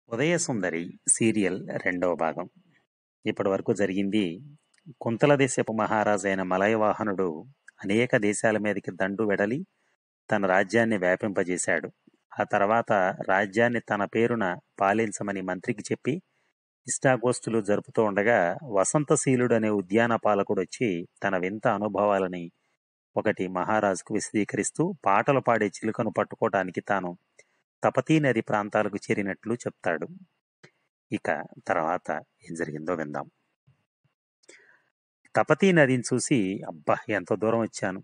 Udayasundari serial రెండవ భాగం. ఇప్పటి వరకు జరిగింది. కుంతల దేశపు మహారాజైన మలయవాహనుడు అనేక దేశాల మీదకి దండు వెడలి తన రాజ్యాన్ని వ్యాపింపజేశాడు. ఆ తర్వాత రాజ్యాన్ని తన పేరున పాలించమని మంత్రికి చెప్పి ఇష్టాగోష్ఠులు జరుపుతూ ఉండగా వసంతశీలుడు అనే ఉద్యాన పాలకుడు వచ్చి తన వింత అనుభవాలని ఒకటి మహారాజుకు విశదీకరిస్తూ పాటలు పాడే చిలుకను పట్టుకోవటానికి తాను తపతీ నది ప్రాంతాలకు చేరినట్లు చెప్తాడు. ఇక తర్వాత ఏం జరిగిందో విందాం. తపతీ నదిని చూసి అబ్బా ఎంత దూరం వచ్చాను.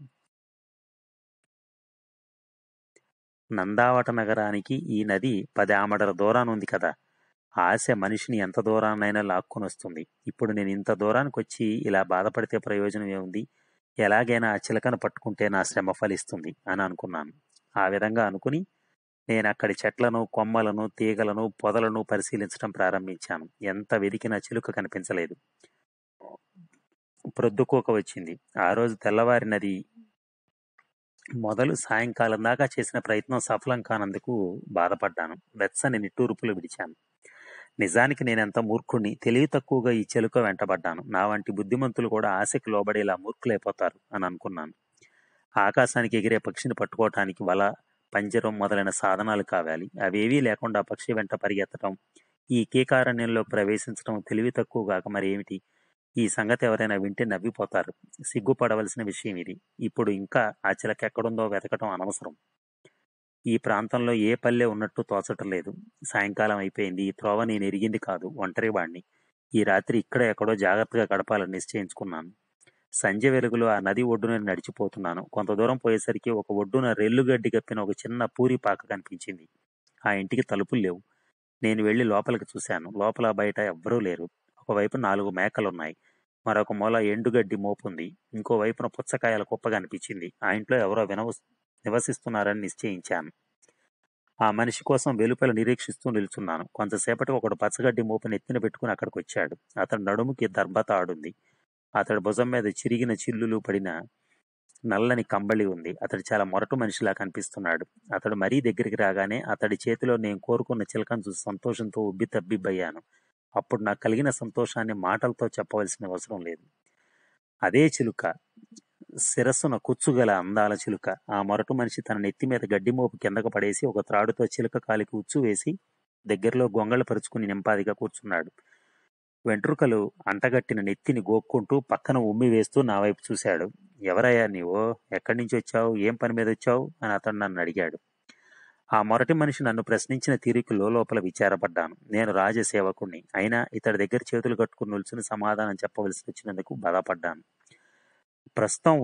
నందావట నగరానికి ఈ నది 10 ఆమడల దూరాన్ని ఉంది కదా. ఆశ మనిషిని ఎంత దూరాన్నైనా లాక్కొని వస్తుంది. ఇప్పుడు నేను ఇంత దూరానికి వచ్చి ఇలా బాధపడితే ప్రయోజనం ఏముంది? ఎలాగైనా ఆ చిలకను పట్టుకుంటే నా శ్రమ ఫలిస్తుంది అని అనుకున్నాను. ఆ విధంగా అనుకుని నేను అక్కడి చెట్లను, కొమ్మలను, తీగలను, పొదలను పరిశీలించడం ప్రారంభించాను. ఎంత వెదికినా చిలుక కనిపించలేదు. ప్రొద్దుకోక వచ్చింది. ఆ రోజు తెల్లవారినది మొదలు సాయంకాలం దాకా చేసిన ప్రయత్నం సఫలం కానందుకు బాధపడ్డాను. వెచ్చని నిట్టూర్పులు విడిచాను. నిజానికి నేనెంత మూర్ఖుణ్ణి, తెలివి తక్కువగా ఈ చిలుక వెంటబడ్డాను. నా వంటి బుద్ధిమంతులు కూడా ఆశకు లోబడేలా మూర్ఖులైపోతారు అని అనుకున్నాను. ఆకాశానికి ఎగిరే పక్షిని పట్టుకోవటానికి వల, పంజరం మొదలైన సాధనాలు కావాలి. అవేవీ లేకుండా పక్షి వెంట పరిగెత్తడం, ఈ కీకారణ్యంలో ప్రవేశించడం తెలివి తక్కువ కాక మరి ఏమిటి? ఈ సంగతి ఎవరైనా వింటే నవ్విపోతారు. సిగ్గుపడవలసిన విషయం ఇది. ఇప్పుడు ఇంకా ఆ చిలక ఎక్కడుందో వెతకటం అనవసరం. ఈ ప్రాంతంలో ఏ పల్లె ఉన్నట్టు తోచటం లేదు. సాయంకాలం అయిపోయింది. ఈ త్రోవ నేను ఎరిగింది కాదు. ఒంటరి వాణ్ణి. ఈ రాత్రి ఇక్కడ ఎక్కడో జాగ్రత్తగా గడపాలని నిశ్చయించుకున్నాను. సంధ్య వెలుగులో ఆ నది ఒడ్డున నడిచిపోతున్నాను. కొంత దూరం పోయేసరికి ఒక ఒడ్డున రెల్లుగడ్డి కప్పిన ఒక చిన్న పూరి పాక కనిపించింది. ఆ ఇంటికి తలుపులు లేవు. నేను వెళ్లి లోపలికి చూశాను. లోపల బయట ఎవ్వరూ లేరు. ఒకవైపు 4 మేకలున్నాయి. మరొక మూల ఎండుగడ్డి మోపుంది. ఇంకోవైపున పుచ్చకాయల కుప్ప కనిపించింది. ఆ ఇంట్లో ఎవరో నివసిస్తున్నారని నిశ్చయించాను. ఆ మనిషి కోసం వెలుపల నిరీక్షిస్తూ నిల్చున్నాను. కొంతసేపటికి ఒకడు పచ్చగడ్డి మోపుని ఎత్తిన పెట్టుకుని అక్కడికి వచ్చాడు. అతని నడుముకి దర్భతాడుంది. అతడి భుజం మీద చిరిగిన చిల్లులు పడిన నల్లని కంబళి ఉంది. అతడు చాలా మొరటు మనిషిలా కనిపిస్తున్నాడు. అతడు మరీ దగ్గరికి రాగానే అతడి చేతిలో నేను కోరుకున్న చిలకను చూసి సంతోషంతో ఉబ్బి తబ్బిబ్బయ్యాను. అప్పుడు నాకు కలిగిన సంతోషాన్ని మాటలతో చెప్పవలసిన అవసరం లేదు. అదే చిలుక, శిరస్సున కుచ్చుగల అందాల చిలుక. ఆ మొరటు మనిషి తన నెత్తి మీద గడ్డి మోపు కిందకు పడేసి ఒక త్రాడుతో చిలుక కాలికి ఉచ్చు వేసి దగ్గరలో గొంగళ పరుచుకుని నింపాదిగా కూర్చున్నాడు. వెంట్రుకలు అంటగట్టిన నెత్తిని గోక్కుంటూ పక్కన ఉమ్మి వేస్తూ నా వైపు చూశాడు. ఎవరయ్యా నీవో? ఎక్కడి నుంచి వచ్చావు? ఏం పని మీద వచ్చావు అని అతడు నన్ను అడిగాడు. ఆ మొరటి మనిషి నన్ను ప్రశ్నించిన తీరుకి లోపల విచారపడ్డాను. నేను రాజసేవకుణ్ణి. అయినా ఇతడి దగ్గర చేతులు కట్టుకుని నిల్చుని సమాధానం చెప్పవలసి వచ్చినందుకు బాధపడ్డాను. ప్రస్తుతం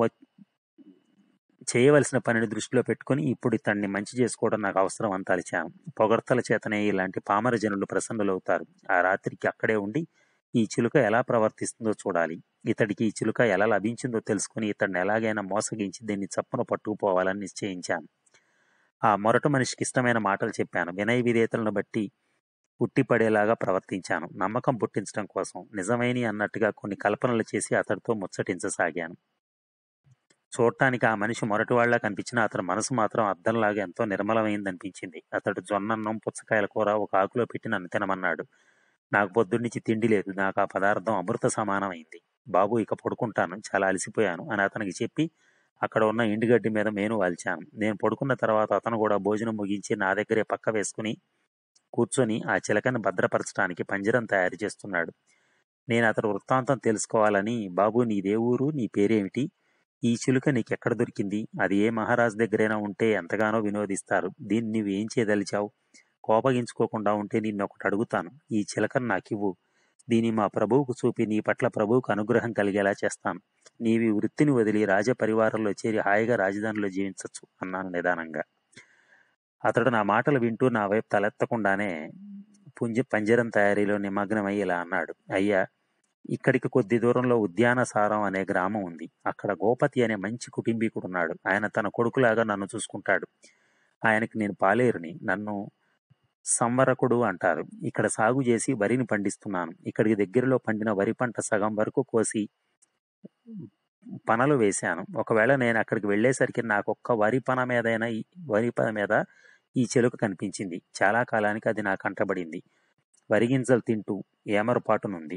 చేయవలసిన పనిని దృష్టిలో పెట్టుకుని ఇప్పుడు ఇతన్ని మంచి చేసుకోవడం నాకు అవసరం అని తలిచాను. పొగడ్తల చేతనే ఇలాంటి పామర జనులు ప్రసన్నులవుతారు. ఆ రాత్రికి అక్కడే ఉండి ఈ చిలుక ఎలా ప్రవర్తిస్తుందో చూడాలి. ఇతడికి ఈ చిలుక ఎలా లభించిందో తెలుసుకుని ఇతడిని ఎలాగైనా మోసగించి దీన్ని చప్పున పట్టుకుపోవాలని నిశ్చయించాను. ఆ మొరటు మనిషికి ఇష్టమైన మాటలు చెప్పాను. వినయ విధేయతలను బట్టి ఉట్టిపడేలాగా ప్రవర్తించాను. నమ్మకం పుట్టించడం కోసం నిజమైనవి అన్నట్టుగా కొన్ని కల్పనలు చేసి అతడితో ముచ్చటించసాగాను. చూడటానికి ఆ మనిషి మొరటివాళ్లా కనిపించినా అతని మనసు మాత్రం అద్దంలాగా ఎంతో నిర్మలమైందనిపించింది. అతడు జొన్నన్నం, పుచ్చకాయల కూర ఒక ఆకులో పెట్టి నన్ను తినమన్నాడు. నాకు పొద్దున్నుంచి తిండి లేదు. నాకు ఆ పదార్థం అమృత సమానమైంది. బాబు, ఇక పడుకుంటాను, చాలా అలసిపోయాను అని అతనికి చెప్పి అక్కడ ఉన్న ఎండుగడ్డి మీద మేను వాల్చాను. నేను పడుకున్న తర్వాత అతను కూడా భోజనం ముగించి నా దగ్గరే పక్క వేసుకుని కూర్చొని ఆ చిలకను భద్రపరచడానికి పంజరం తయారు చేస్తున్నాడు. నేను అతడు వృత్తాంతం తెలుసుకోవాలని, బాబు నీదే ఊరు, నీ పేరేమిటి, ఈ చిలుక నీకెక్కడ దొరికింది, అది ఏ మహారాజు దగ్గరైనా ఉంటే ఎంతగానో వినోదిస్తారు, దీన్ని నువ్వు ఏం చేయదలిచావు, కోపగించుకోకుండా ఉంటే నిన్నొకటి అడుగుతాను, ఈ చిలకను నాకివ్వు, దీన్ని మా ప్రభువుకు చూపి నీ పట్ల ప్రభువుకు అనుగ్రహం కలిగేలా చేస్తాను, నీవి వృత్తిని వదిలి రాజపరివారంలో చేరి హాయిగా రాజధానిలో జీవించవచ్చు అన్నాను నిదానంగా. అతడు నా మాటలు వింటూ నా వైపు తలెత్తకుండానే పంజరం తయారీలో నిమగ్నమై ఇలా అన్నాడు. అయ్యా, ఇక్కడికి కొద్ది దూరంలో ఉద్యానసారం అనే గ్రామం ఉంది. అక్కడ గోపతి అనే మంచి కుటుంబీకుడున్నాడు. ఆయన తన కొడుకులాగా నన్ను చూసుకుంటాడు. ఆయనకి నేను పాలేరుని. నన్ను సంవరకుడు అంటారు. ఇక్కడ సాగు చేసి వరిని పండిస్తున్నాను. ఇక్కడికి దగ్గరలో పండిన వరి పంట సగం వరకు కోసి పనలు వేశాను. ఒకవేళ నేను అక్కడికి వెళ్ళేసరికి నాకొక్క వరి పన మీద ఈ చిలుక కనిపించింది. చాలా కాలానికి అది నాకు కంటబడింది. వరిగింజలు తింటూ ఏమరపాటునుంది.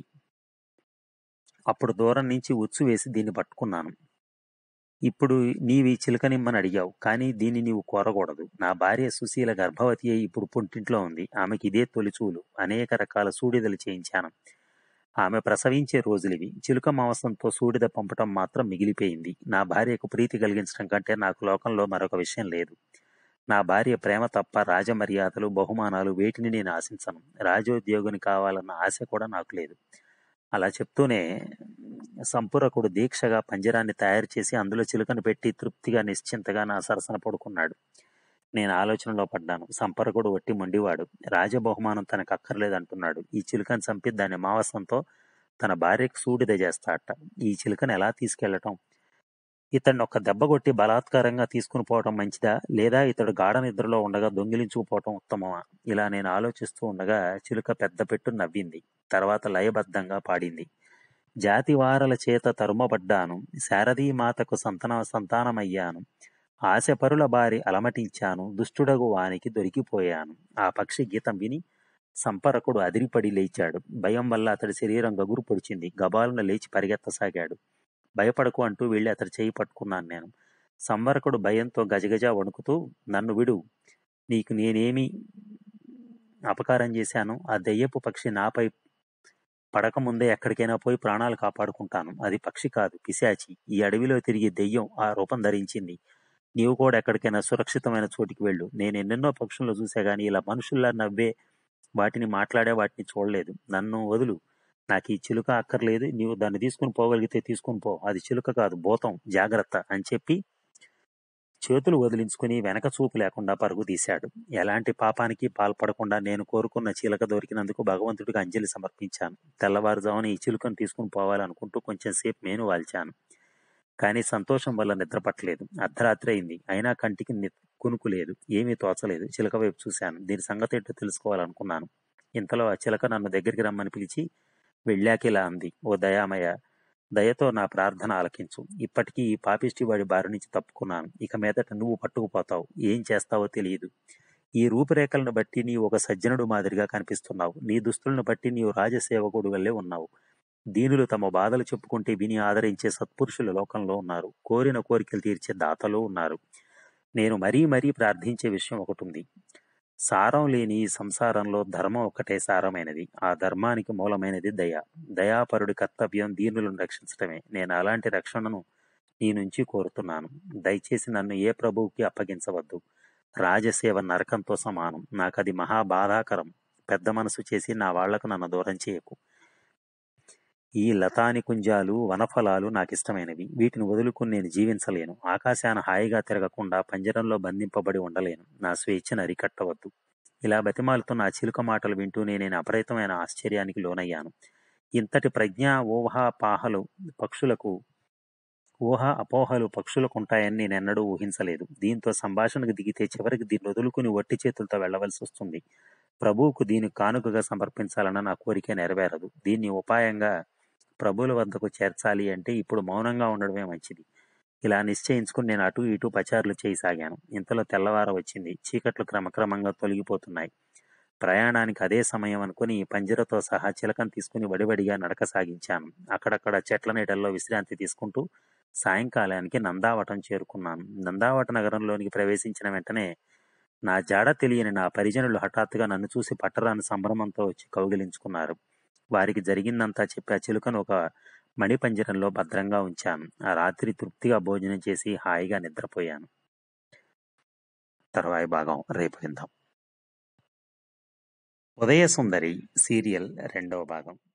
అప్పుడు దూరం నుంచి ఉచ్చు వేసి దీన్ని పట్టుకున్నాను. ఇప్పుడు నీవి చిలకనిమ్మని అడిగావు, కానీ దీన్ని నీవు కోరకూడదు. నా భార్య సుశీల గర్భవతి అయి ఇప్పుడు పుట్టింట్లో ఉంది. ఆమెకి ఇదే తొలిచూలు. అనేక రకాల సూడిదలు చేయించాను. ఆమె ప్రసవించే రోజులివి. చిలుక మాంసంతో సూడిద పంపటం మాత్రం మిగిలిపోయింది. నా భార్యకు ప్రీతి కలిగించడం కంటే నాకు లోకంలో మరొక విషయం లేదు. నా భార్య ప్రేమ తప్ప రాజమర్యాదలు, బహుమానాలు వేటిని నేను ఆశించను. రాజోద్యోగిని కావాలన్న ఆశ కూడా నాకు లేదు. అలా చెప్తూనే సంపురకుడు దీక్షగా పంజరాన్ని తయారు చేసి అందులో చిలుకను పెట్టి తృప్తిగా నిశ్చింతగా నా సరసన పడుకున్నాడు. నేను ఆలోచనలో పడ్డాను. సంపరకుడు వట్టి మొండివాడు. రాజబహుమానం తనకు అక్కర్లేదంటున్నాడు. ఈ చిలుకను చంపి దాని మాంసంతో తన భార్యకు సూడిద చేస్తాడట. ఈ చిలుకను ఎలా తీసుకెళ్లటం? ఇతన్ని ఒక్క దెబ్బ కొట్టి బలాత్కారంగా తీసుకుని పోవటం మంచిదా, లేదా ఇతడు గాఢ నిద్రలో ఉండగా దొంగిలించుకుపోవటం ఉత్తమమా? ఇలా నేను ఆలోచిస్తూ ఉండగా చిలుక పెద్ద పెట్టు నవ్వింది. తర్వాత లయబద్ధంగా పాడింది. జాతివారల చేత తరుమబడ్డాను, శారదీమాతకు సంతానమయ్యాను, ఆశపరుల బారి అలమటించాను, దుష్టుడగు వానికి దొరికిపోయాను. ఆ పక్షి గీతం విని సంపరకుడు అదిరిపడి లేచాడు. భయం వల్ల అతడి శరీరం గగురు పొడిచింది. గబాలను లేచి పరిగెత్తసాగాడు. భయపడకు అంటూ వెళ్ళి అతడి చేయి పట్టుకున్నాను నేను. సంవరకుడు భయంతో గజగజ వణుకుతూ, నన్ను విడు, నీకు నేనేమి అపకారం చేశాను? ఆ దెయ్యపు పక్షి నాపై పడకముందే ఎక్కడికైనా పోయి ప్రాణాలు కాపాడుకుంటాను. అది పక్షి కాదు, పిశాచి. ఈ అడవిలో తిరిగి దెయ్యం ఆ రూపం ధరించింది. నీవు కూడా ఎక్కడికైనా సురక్షితమైన చోటికి వెళ్ళు. నేను ఎన్నెన్నో పక్షులను చూసా గానీ ఇలా మనుషుల్లా నవ్వే వాటిని, మాట్లాడే వాటిని చూడలేదు. నన్ను వదులు. నాకు ఈ చిలుక అక్కర్లేదు. నీవు దాన్ని తీసుకుని పోగలిగితే తీసుకుని పో. అది చిలుక కాదు, భూతం. జాగ్రత్త అని చెప్పి చేతులు వదిలించుకుని వెనక చూపు లేకుండా పరుగు తీశాడు. ఎలాంటి పాపానికి పాల్పడకుండా నేను కోరుకున్న చిలుక దొరికినందుకు భగవంతుడికి అంజలి సమర్పించాను. తెల్లవారుజామున ఈ చిలుకను తీసుకుని పోవాలనుకుంటూ కొంచెం సేపు నేను వాల్చాను. కానీ సంతోషం వల్ల నిద్ర పట్టలేదు. అర్ధరాత్రి అయింది. అయినా కంటికి కునుకు లేదు. ఏమీ తోచలేదు. చిలక వైపు చూశాను. దీని సంగతి ఏంటో తెలుసుకోవాలనుకున్నాను. ఇంతలో ఆ చిలక నన్ను దగ్గరికి రమ్మని పిలిచి వెళ్ళాకిలా అంది. ఓ దయామయ, దయతో నా ప్రార్థన ఆలకించు. ఇప్పటికీ ఈ పాపిష్టి వాడి బారి నుంచి తప్పుకున్నాను. ఇక మీదట నువ్వు పట్టుకుపోతావు. ఏం చేస్తావో తెలియదు. ఈ రూపురేఖలను బట్టి నీవు ఒక సజ్జనుడు మాదిరిగా కనిపిస్తున్నావు. నీ దుస్తులను బట్టి నీవు రాజసేవకుడు వల్లే ఉన్నావు. దీనులు తమ బాధలు చెప్పుకుంటే విని ఆదరించే సత్పురుషులు లోకంలో ఉన్నారు. కోరిన కోరికలు తీర్చే దాతలు ఉన్నారు. నేను మరీ మరీ ప్రార్థించే విషయం ఒకటి ఉంది. సారం లేని ఈ సంసారంలో ధర్మం ఒక్కటే సారమైనది. ఆ ధర్మానికి మూలమైనది దయ. దయాపరుడి కర్తవ్యం దీనులను రక్షించటమే. నేను అలాంటి రక్షణను నీ నుంచి కోరుతున్నాను. దయచేసి నన్ను ఏ ప్రభువుకి అప్పగించవద్దు. రాజసేవ నరకంతో సమానం. నాకది మహా బాధాకరం. పెద్ద మనసు చేసి నా వాళ్లకు నన్ను దూరం చేయకు. ఈ లతాని కుంజాలు, వనఫలాలు నాకిష్టమైనవి. వీటిని వదులుకుని నేను జీవించలేను. ఆకాశాన హాయిగా తిరగకుండా పంజరంలో బంధింపబడి ఉండలేను. నా స్వేచ్ఛను అరికట్టవద్దు. ఇలా బతిమాలుతున్న ఆ చిలుక మాటలు వింటూ నేను అపరితమైన ఆశ్చర్యానికి లోనయ్యాను. ఇంతటి ప్రజ్ఞా అపోహలు పక్షులకుంటాయని నేనెన్నడూ ఊహించలేదు. దీంతో సంభాషణకు దిగితే చివరికి దీన్ని వదులుకుని వట్టి చేతులతో వెళ్లవలసి వస్తుంది. ప్రభువుకు దీన్ని కానుకగా సమర్పించాలన్న నా కోరిక నెరవేరదు. దీన్ని ఉపాయంగా ప్రభువుల వద్దకు చేర్చాలి అంటే ఇప్పుడు మౌనంగా ఉండడమే మంచిది. ఇలా నిశ్చయించుకుని నేను అటు ఇటు పచారులు చేయసాగాను. ఇంతలో తెల్లవార వచ్చింది. చీకట్లు క్రమక్రమంగా తొలగిపోతున్నాయి. ప్రయాణానికి అదే సమయం అనుకుని పంజరతో సహా చిలకను తీసుకుని వడివడిగా నడక సాగించాను. అక్కడక్కడ చెట్ల నీడల్లో విశ్రాంతి తీసుకుంటూ సాయంకాలానికి నందావటం చేరుకున్నాను. నందావట నగరంలోనికి ప్రవేశించిన వెంటనే నా జాడ తెలియని నా పరిజనులు హఠాత్తుగా నన్ను చూసి పట్టరాని సంభ్రమంతో వచ్చి కౌగిలించుకున్నారు. వారికి జరిగిందంతా చెప్పి ఆ చిలుకను ఒక మణిపంజరంలో భద్రంగా ఉంచాను. ఆ రాత్రి తృప్తిగా భోజనం చేసి హాయిగా నిద్రపోయాను. తర్వాయి భాగం రేపు విందాం. ఉదయసుందరి సీరియల్ 2వ భాగం.